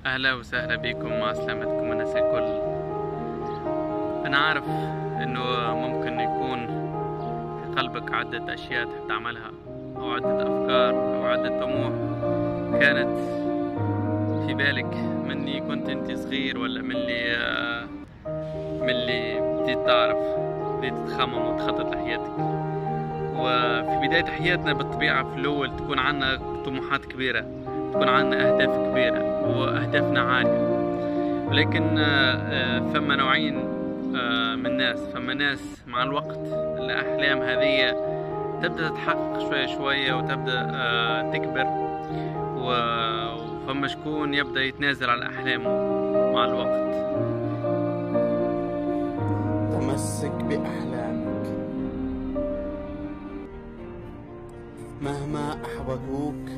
أهلا وسهلا بكم مع سلامتكم الناس الكل. أنا عارف إنه ممكن يكون في قلبك عدة أشياء تحب تعملها، أو عدة أفكار أو عدة طموح كانت في بالك مني كنت أنت صغير، ولا من اللي بديت تعرف، بديت تخمم وتخطط لحياتك. وفي بداية حياتنا بالطبيعة في الأول تكون عنا طموحات كبيرة، تكون عنا أهداف كبيرة وأهدافنا عالية. ولكن فما نوعين من الناس. فما ناس مع الوقت الأحلام هذه تبدأ تتحقق شوية شوية وتبدأ تكبر، وفما شكون يبدأ يتنازل على أحلامه مع الوقت. تمسك بأحلامك مهما أحبطوك،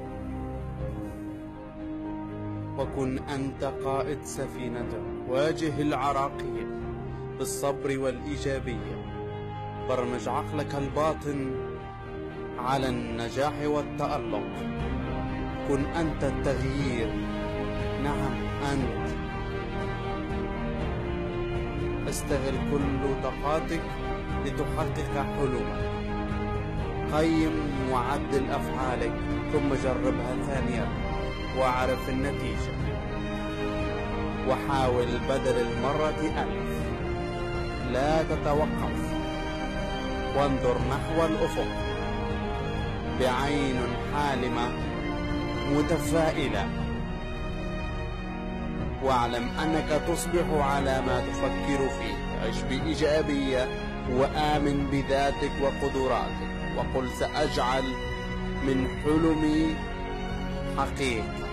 وكن أنت قائد سفينتك. واجه العراقيل بالصبر والإيجابية. برمج عقلك الباطن على النجاح والتألق. كن أنت التغيير، نعم أنت. استغل كل طاقاتك لتحقق حلمك. قيم وعدل أفعالك ثم جربها ثانية واعرف النتيجة، وحاول بدل المرة 1000. لا تتوقف، وانظر نحو الأفق بعين حالمة متفائلة، واعلم أنك تصبح على ما تفكر فيه. عش بإيجابية وآمن بذاتك وقدراتك، وقل سأجعل من حلمي حقيقة.